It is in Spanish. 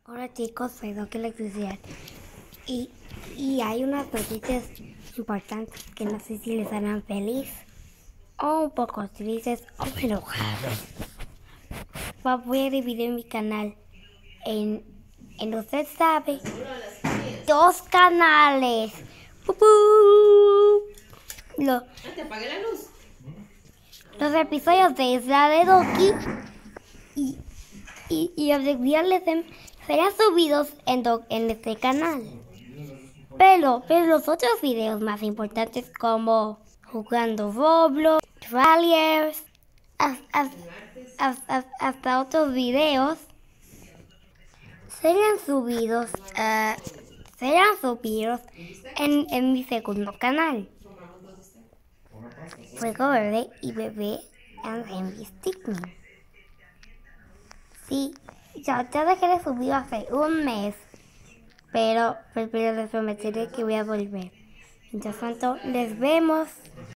Hola chicos, soy Doc Electricidad y hay unas noticias importantes que no sé si les harán feliz o un poco tristes o enojados. Voy a dividir mi canal en usted sabe, 2 canales. Te apagué la luz. Los episodios de Isla de Doki y los días serán subidos en este canal. Pero los otros videos más importantes como jugando Roblox, Ralliers, hasta otros videos serán subidos en mi segundo canal. Fuego Verde y Bebé and Henry Stickmin. Sí, ya dejé de subir hace un mes, pero les prometeré que voy a volver. Mientras tanto, les vemos.